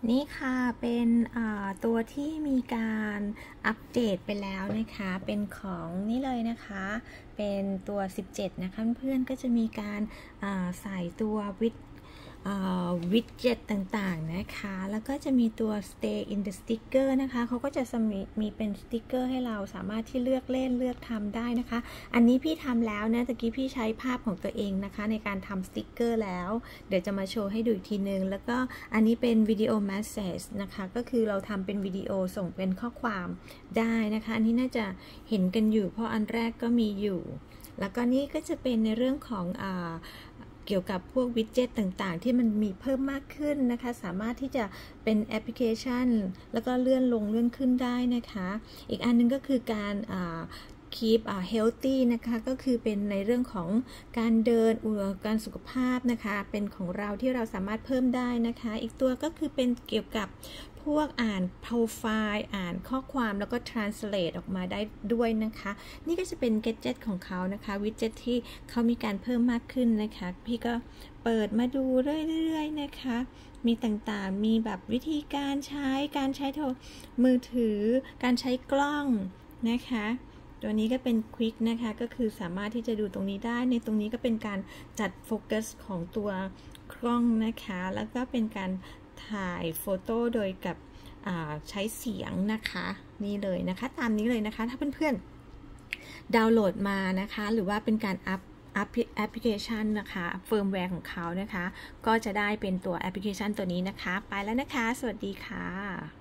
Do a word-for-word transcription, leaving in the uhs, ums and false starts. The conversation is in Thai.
นี่ค่ะเป็นตัวที่มีการอัปเดตไปแล้วนะคะเป็นของนี่เลยนะคะเป็นตัวสิบเจ็ดนะคะเพื่อนๆก็จะมีการใส่ตัววิดวิดเจ็ตต่างๆนะคะแล้วก็จะมีตัว stay in the sticker นะคะเขาก็จะมีมีเป็นสติกเกอร์ให้เราสามารถที่เลือกเล่นเลือกทำได้นะคะอันนี้พี่ทำแล้วนะตะกี้พี่ใช้ภาพของตัวเองนะคะในการทำสติกเกอร์แล้วเดี๋ยวจะมาโชว์ให้ดูอีกทีนึงแล้วก็อันนี้เป็นวิดีโอ message นะคะก็คือเราทำเป็นวิดีโอส่งเป็นข้อความได้นะคะอันนี้น่าจะเห็นกันอยู่เพราะอันแรกก็มีอยู่แล้วก็นี่ก็จะเป็นในเรื่องของอ่าเกี่ยวกับพวกวิดเจ็ตต่างๆที่มันมีเพิ่มมากขึ้นนะคะสามารถที่จะเป็นแอปพลิเคชันแล้วก็เลื่อนลงเลื่อนขึ้นได้นะคะอีกอันนึงก็คือการkeep healthy นะคะก็คือเป็นในเรื่องของการเดินการสุขภาพนะคะเป็นของเราที่เราสามารถเพิ่มได้นะคะอีกตัวก็คือเป็นเกี่ยวกับพวกอ่านโปรไฟล์อ่านข้อความแล้วก็ translate ออกมาได้ด้วยนะคะนี่ก็จะเป็น gadget ของเขานะคะวิดเจ็ตที่เขามีการเพิ่มมากขึ้นนะคะพี่ก็เปิดมาดูเรื่อยๆนะคะมีต่างๆมีแบบวิธีการใช้การใช้โทรมือถือการใช้กล้องนะคะตัวนี้ก็เป็น Quick นะคะก็คือสามารถที่จะดูตรงนี้ได้ในตรงนี้ก็เป็นการจัดโฟกัสของตัวกล้องนะคะแล้วก็เป็นการถ่ายโฟโต้โดยกับใช้เสียงนะคะนี่เลยนะคะตามนี้เลยนะคะถ้าเพื่อนๆดาวน์โหลดมานะคะหรือว่าเป็นการอัพแอปพลิเคชันนะคะเฟิร์มแวร์ของเขานะคะก็จะได้เป็นตัวแอปพลิเคชันตัวนี้นะคะไปแล้วนะคะสวัสดีค่ะ